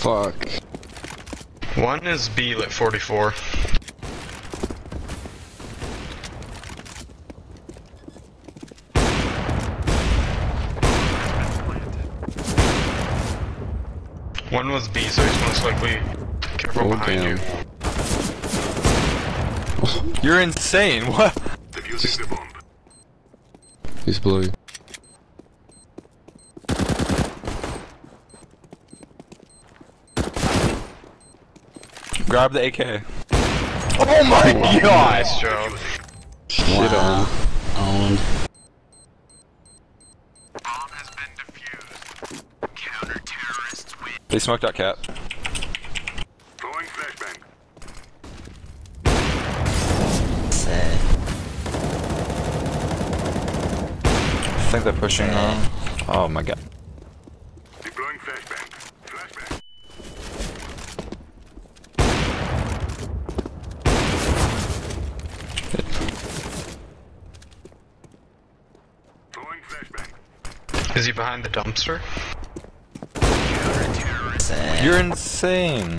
Fuck. One is B lit 44. One was B, so he's most likely careful behind you. You're insane. What? Defusing the bomb. He's blue. Grab the AK. Oh my god! Nice job. Shit on. Owned. Bomb has been defused. Counter-terrorists win. They smoked out Cap. Throwing flashbang. Sad. I think they're pushing on. Oh my god. Deploying flashbang. Flashbang. Throwing flashbang. Is he behind the dumpster? Sad. You're insane.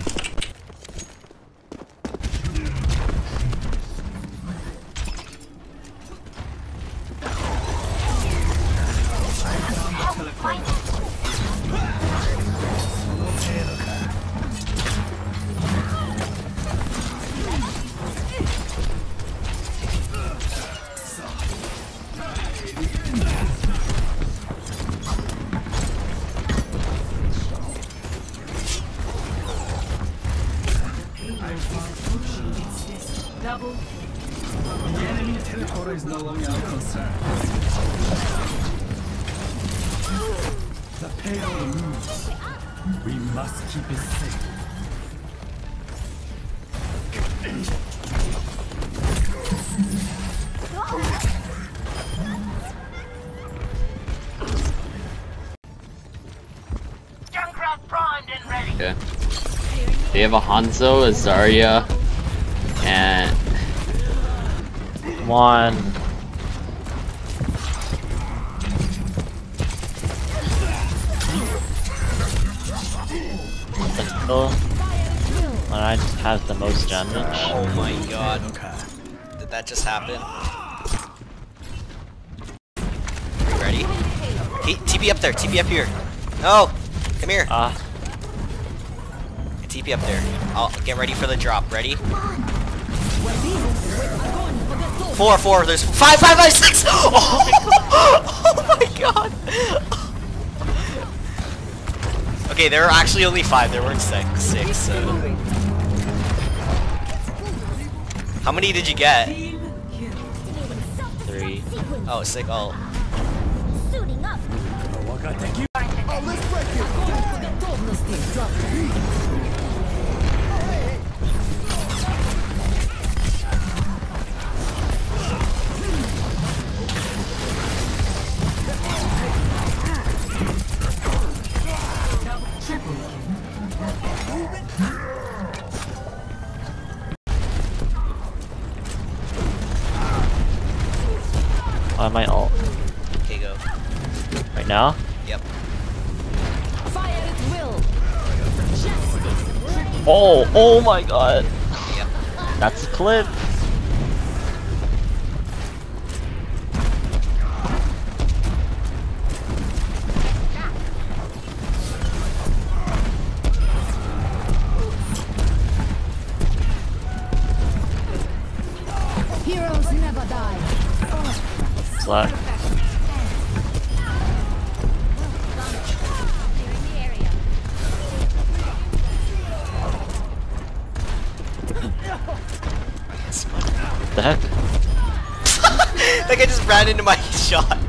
Double. The enemy territory is no longer our concern. The payload moves. We must keep it safe. Junkrat primed and ready. Okay. They have a Hanzo, a Zarya, and come on. Let's go. And I just have the most damage. Oh my god. Did that just happen? Are you ready? Hey, TP up there, TP up here. No! Come here. TP up there. I'll get ready for the drop. Ready? 4, there's 5, 6! Oh my god! Okay, there were actually only 5, there weren't 6, so... How many did you get? 3. Oh, sick, oh. Suiting up. On my ult. Okay, go. Right now? Yep. Fire at will. Oh my god. Yep. That's a clip. Heroes never die. Slack. The heck? That guy just ran into my shot.